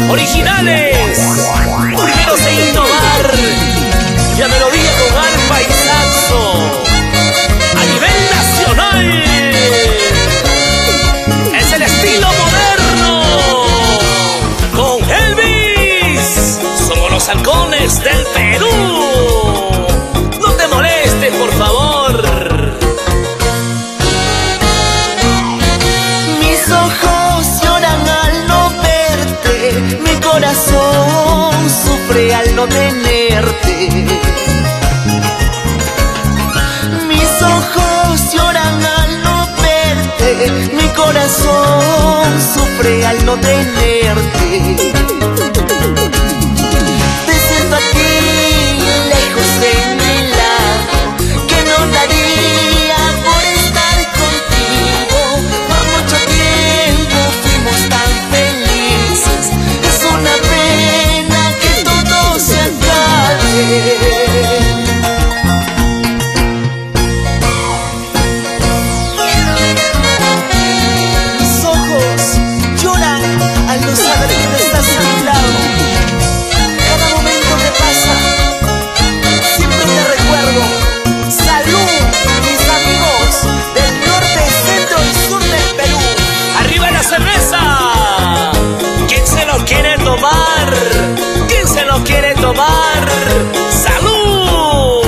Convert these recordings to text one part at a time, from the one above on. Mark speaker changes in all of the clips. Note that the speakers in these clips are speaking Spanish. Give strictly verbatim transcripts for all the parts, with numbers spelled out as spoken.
Speaker 1: originales, primeros en innovar, la melodía con arpa y saxo a nivel nacional. Es el estilo moderno con Elvis. Somos los halcones del Perú. No te molestes, por favor.
Speaker 2: Mis ojos lloran al no verte, mi corazón sufre al no tenerte. Mis ojos lloran al no verte, mi corazón sufre al no tenerte. Te siento aquí, lejos de mi lado, que no daría por estar contigo. Por mucho tiempo fuimos tan felices, es una pena que todo se acabe. Al no saber que no estás a mi lado, cada momento que pasa, siempre te recuerdo. Salud, mis amigos del norte, centro y sur del Perú.
Speaker 1: ¡Arriba la cerveza! ¿Quién se lo quiere tomar? ¿Quién se lo quiere tomar? ¡Salud!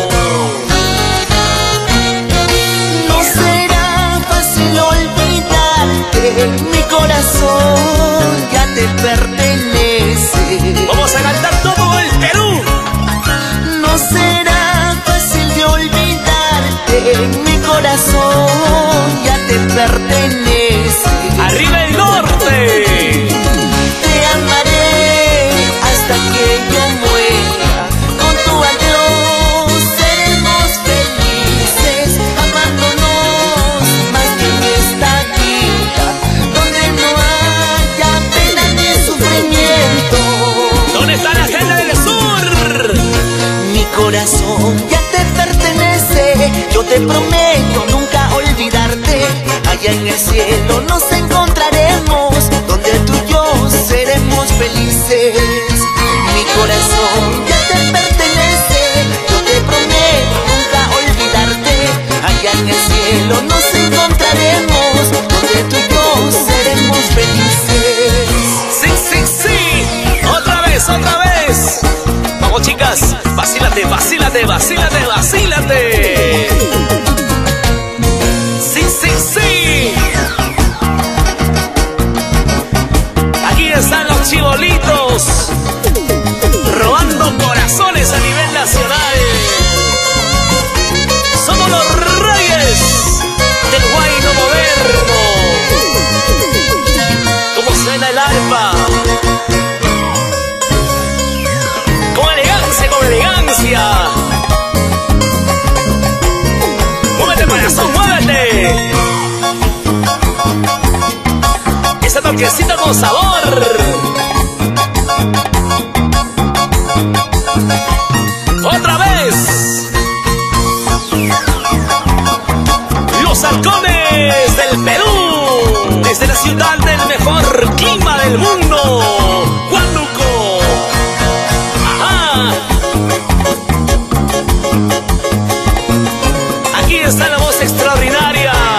Speaker 2: No será fácil olvidarte, mi corazón ya te pertenece.
Speaker 1: Vamos a cantar todo el Perú.
Speaker 2: No será fácil de olvidarte, mi corazón ya te pertenece.
Speaker 1: ¡Arriba el norte!
Speaker 2: Te amaré hasta que yo muera. Con tu adiós seremos felices, amándonos más que en esta vida, donde no haya pena ni sufrimiento.
Speaker 1: ¿Dónde está la gente del sur?
Speaker 2: Mi corazón ya te pertenece, yo te prometo nunca olvidarte. Allá en el cielo nos encontraremos, donde tú y yo seremos felices. Mi corazón ya te pertenece, yo te prometo nunca olvidarte. Allá en el cielo nos encontraremos, donde tú y yo seremos felices.
Speaker 1: Sí, sí, sí. Otra vez, otra vez. Vamos, chicas, vacílate, vacílate, vacílate, vacílate. Sí, sí, sí. Aquí están los chibolitos robando corazones a nivel nacional. Somos los reyes del guayno moderno. ¿Cómo suena el arpa? Con elegancia, con elegancia. Muévete, corazón, muévete. Esa toquecita con sabor. Otra vez. Los halcones del Perú, desde la ciudad del mejor clima del mundo, Huánuco. Ajá. Aquí está la voz extraordinaria